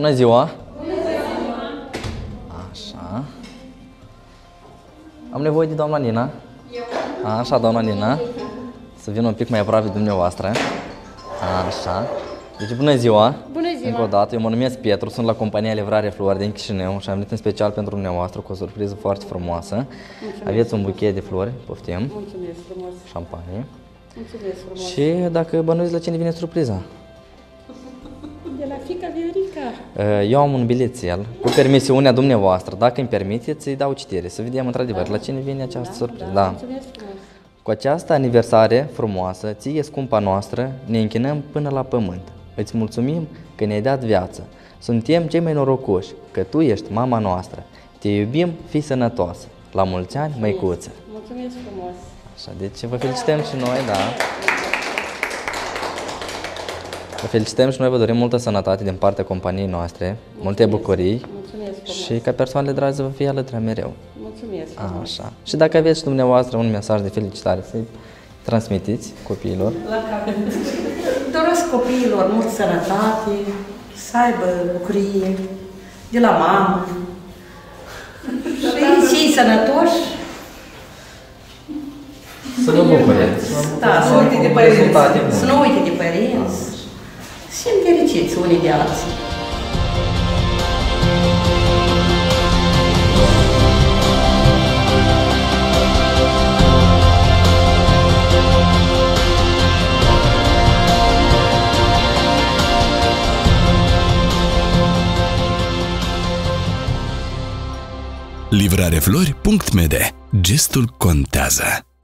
Bună ziua! Așa. Am nevoie de doamna Nina. Așa, doamna Nina. Să vin un pic mai aproape de dumneavoastră. Așa. Deci, bună ziua! Bună ziua! Încă o dată, eu mă numesc Petru, sunt la compania Livrare Flori din Chișinău și am venit în special pentru dumneavoastră cu o surpriză foarte frumoasă. Mulțumesc. Aveți un buchet de flori, poftim. Mulțumesc frumos! Șampanie. Mulțumesc frumos! Și dacă bănuiți la cine vine surpriza? De la fiica Viorica! Eu am un bilețel cu permisiunea dumneavoastră. Dacă îmi permiteți, îi dau citire. Să vedem într-adevăr la cine vine această surpriză. Da. Mulțumesc frumos! Cu această aniversare frumoasă, ție, scumpa noastră, ne închinăm până la pământ. Îți mulțumim că ne-ai dat viață. Suntem cei mai norocoși, că tu ești mama noastră. Te iubim, fii sănătoasă. La mulți ani, măicuță! Mulțumesc frumos! Așa, deci vă felicităm și noi, da. Vă felicităm și noi, vă dorim multă sănătate din partea companiei noastre, multe bucurii. Mulțumesc frumos! Și ca persoanele dragi să vă fie alături mereu. Mulțumesc frumos! Așa. Și dacă aveți și dumneavoastră un mesaj de felicitare, să-i transmitiți copiilor. Doresc copiilor multă sănătate, să aibă bucurie de la mamă și cei sănătoși. Să vă bucure. Da, să nu uite de părinți. Să nu uite de părinți. Și fericiți unii de alții. Livrareflori.md. Gestul contează.